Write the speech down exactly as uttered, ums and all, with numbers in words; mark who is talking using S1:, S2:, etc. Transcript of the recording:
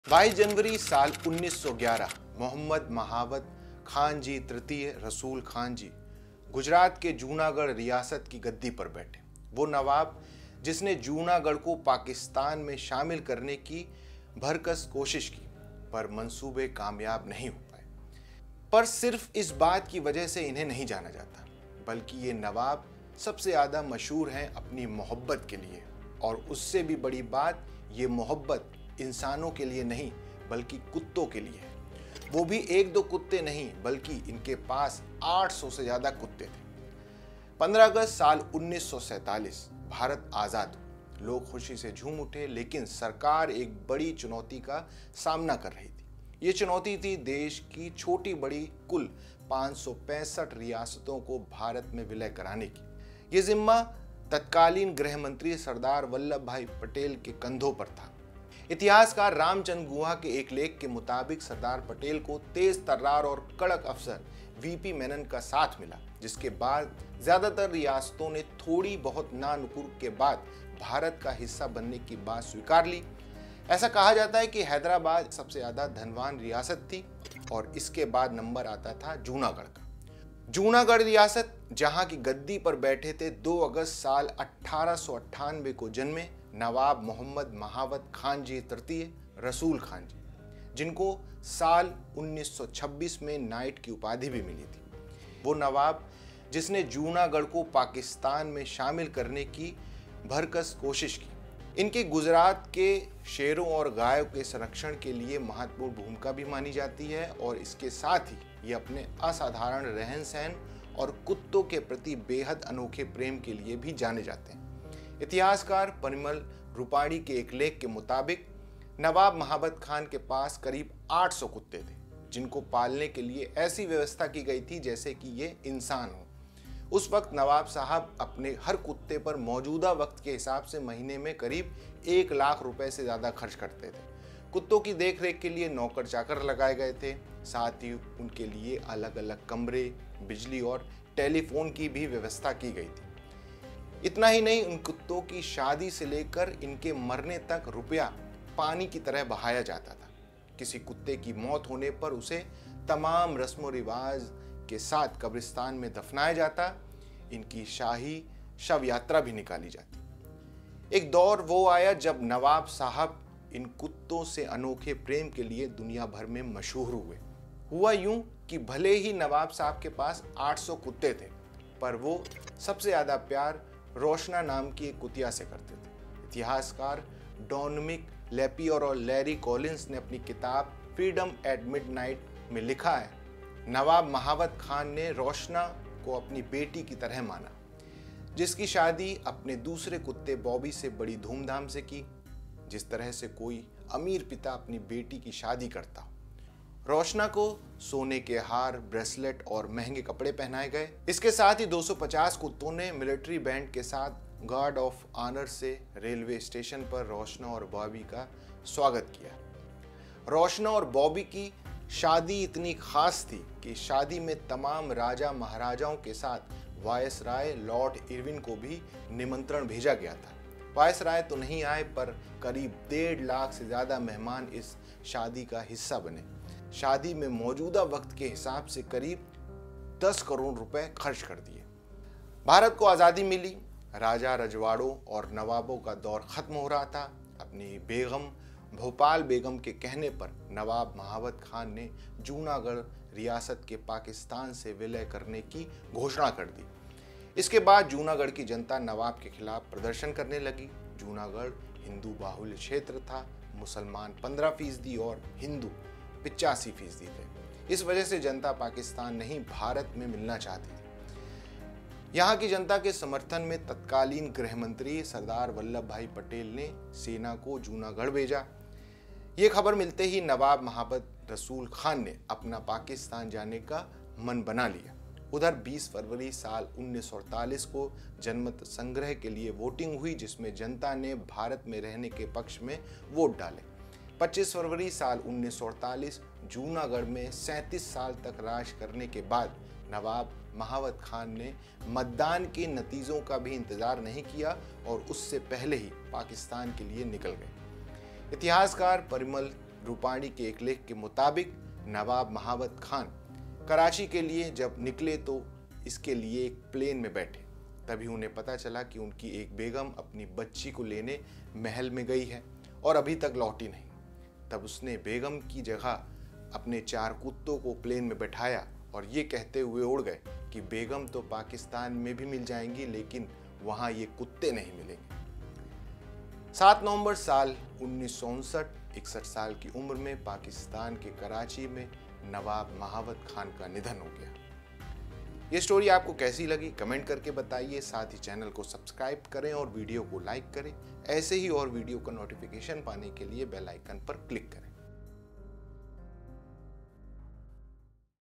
S1: बाईस जनवरी साल उन्नीस सौ ग्यारह मोहम्मद महावत खान जी तृतीय रसूल खान जी गुजरात के जूनागढ़ रियासत की गद्दी पर बैठे। वो नवाब जिसने जूनागढ़ को पाकिस्तान में शामिल करने की भरकस कोशिश की, पर मंसूबे कामयाब नहीं हो पाए। पर सिर्फ इस बात की वजह से इन्हें नहीं जाना जाता, बल्कि ये नवाब सबसे ज़्यादा मशहूर हैं अपनी मोहब्बत के लिए। और उससे भी बड़ी बात, ये मोहब्बत इंसानों के लिए नहीं बल्कि कुत्तों के लिए है। वो भी एक दो कुत्ते नहीं, बल्कि इनके पास आठ सौ से ज्यादा कुत्ते थे। पंद्रह अगस्त साल उन्नीस सौ सैंतालीस भारत आजाद हुआ। लोग खुशी से झूम उठे, लेकिन सरकार एक बड़ी चुनौती का सामना कर रही थी। ये चुनौती थी देश की छोटी बड़ी कुल पाँच सौ पैंसठ रियासतों को भारत में विलय कराने की। ये जिम्मा तत्कालीन गृह मंत्री सरदार वल्लभ भाई पटेल के कंधों पर था। इतिहासकार रामचंद्र गुहा के एक लेख के मुताबिक सरदार पटेल को तेज तर्रार और कड़क अफसर वीपी मेनन का साथ मिला, जिसके बाद ज्यादातर रियासतों ने थोड़ी बहुत नानुकुर के बाद भारत का हिस्सा बनने की बात स्वीकार ली। ऐसा कहा जाता है कि हैदराबाद सबसे ज्यादा धनवान रियासत थी और इसके बाद नंबर आता था जूनागढ़ का। जूनागढ़ रियासत जहां की गद्दी पर बैठे थे दो अगस्त साल अठारह सौ अट्ठानवे को जन्मे नवाब मोहम्मद महावत खान जी तृतीय रसूल खान जी, जिनको साल उन्नीस सौ छब्बीस में नाइट की उपाधि भी मिली थी। वो नवाब जिसने जूनागढ़ को पाकिस्तान में शामिल करने की भरकस कोशिश की। इनकी गुजरात के शेरों और गायों के संरक्षण के लिए महत्वपूर्ण भूमिका भी मानी जाती है और इसके साथ ही ये अपने असाधारण रहन सहन और कुत्तों के प्रति बेहद अनोखे प्रेम के लिए भी जाने जाते हैं। इतिहासकार परिमल रूपाणी के एक लेख के मुताबिक नवाब महावत खान के पास करीब आठ सौ कुत्ते थे, जिनको पालने के लिए ऐसी व्यवस्था की गई थी जैसे कि ये इंसान हो। उस वक्त नवाब साहब अपने हर कुत्ते पर मौजूदा वक्त के हिसाब से महीने में करीब एक लाख रुपए से ज़्यादा खर्च करते थे। कुत्तों की देखरेख के लिए नौकर चाकर लगाए गए थे, साथ ही उनके लिए अलग अलग कमरे, बिजली और टेलीफोन की भी व्यवस्था की गई थी। इतना ही नहीं, उन कुत्तों की शादी से लेकर इनके मरने तक रुपया पानी की तरह बहाया जाता था। किसी कुत्ते की मौत होने पर उसे तमाम रस्म रिवाज के साथ कब्रिस्तान में दफनाया जाता। इनकी शाही शव यात्रा भी निकाली जाती। एक दौर वो आया जब नवाब साहब इन कुत्तों से अनोखे प्रेम के लिए दुनिया भर में मशहूर हुए। हुआ यूं कि भले ही नवाब साहब के पास आठ सौ कुत्ते थे, पर वो सबसे ज्यादा प्यार रोशना नाम की एक कुतिया से करते थे। इतिहासकार डोमिनिक लेपियर और लैरी कॉलिंस ने अपनी किताब फ्रीडम एट मिडनाइट में लिखा है, नवाब महावत खान ने रोशना को अपनी बेटी की तरह माना, जिसकी शादी अपने दूसरे कुत्ते बॉबी से बड़ी धूमधाम से की, जिस तरह से कोई अमीर पिता अपनी बेटी की शादी करता हो। रोशना को सोने के हार, ब्रेसलेट और महंगे कपड़े पहनाए गए। इसके साथ ही दो सौ पचास कुत्तों ने मिलिट्री बैंड के साथ गार्ड ऑफ ऑनर से रेलवे स्टेशन पर रोशना और बॉबी का स्वागत किया। रोशना और बॉबी की शादी इतनी खास थी कि शादी में तमाम राजा महाराजाओं के साथ वायसराय लॉर्ड इरविन को भी निमंत्रण भेजा गया था। वायसराय तो नहीं आए, पर करीब डेढ़ लाख से ज्यादा मेहमान इस शादी का हिस्सा बने। शादी में मौजूदा वक्त के हिसाब से करीब दस करोड़ रुपए खर्च कर दिए। भारत को आज़ादी मिली, राजा रजवाड़ों और नवाबों का दौर खत्म हो रहा था। अपनी बेगम भोपाल बेगम के कहने पर नवाब महावत खान ने जूनागढ़ रियासत के पाकिस्तान से विलय करने की घोषणा कर दी। इसके बाद जूनागढ़ की जनता नवाब के खिलाफ प्रदर्शन करने लगी। जूनागढ़ हिंदू बाहुल्य क्षेत्र था। मुसलमान पंद्रह फीसदी और हिंदू पिचासी फीसदी थे। इस वजह से जनता पाकिस्तान नहीं भारत में मिलना चाहती थी। यहाँ की जनता के समर्थन में तत्कालीन गृह मंत्री सरदार वल्लभ भाई पटेल ने सेना को जूनागढ़ भेजा। ये खबर मिलते ही नवाब महावत रसूल खान ने अपना पाकिस्तान जाने का मन बना लिया। उधर बीस फरवरी साल उन्नीस सौ अड़तालीस को जनमत संग्रह के लिए वोटिंग हुई, जिसमें जनता ने भारत में रहने के पक्ष में वोट डाले। पच्चीस फरवरी साल उन्नीस सौ अड़तालीस जूनागढ़ में सैंतीस साल तक राज करने के बाद नवाब महावत खान ने मतदान के नतीजों का भी इंतजार नहीं किया और उससे पहले ही पाकिस्तान के लिए निकल गए। इतिहासकार परिमल रूपाणी के एक लेख के मुताबिक नवाब महावत खान कराची के लिए जब निकले तो इसके लिए एक प्लेन में बैठे। तभी उन्हें पता चला कि उनकी एक बेगम अपनी बच्ची को लेने महल में गई है और अभी तक लौटी नहीं। तब उसने बेगम की जगह अपने चार कुत्तों को प्लेन में बैठाया और ये कहते हुए उड़ गए कि बेगम तो पाकिस्तान में भी मिल जाएंगी, लेकिन वहाँ ये कुत्ते नहीं मिलेंगे। सात नवंबर साल उन्नीस सौ उनसठ इकसठ साल की उम्र में पाकिस्तान के कराची में नवाब महावत खान का निधन हो गया। ये स्टोरी आपको कैसी लगी कमेंट करके बताइए। साथ ही चैनल को सब्सक्राइब करें और वीडियो को लाइक करें। ऐसे ही और वीडियो का नोटिफिकेशन पाने के लिए बेल आइकन पर क्लिक करें।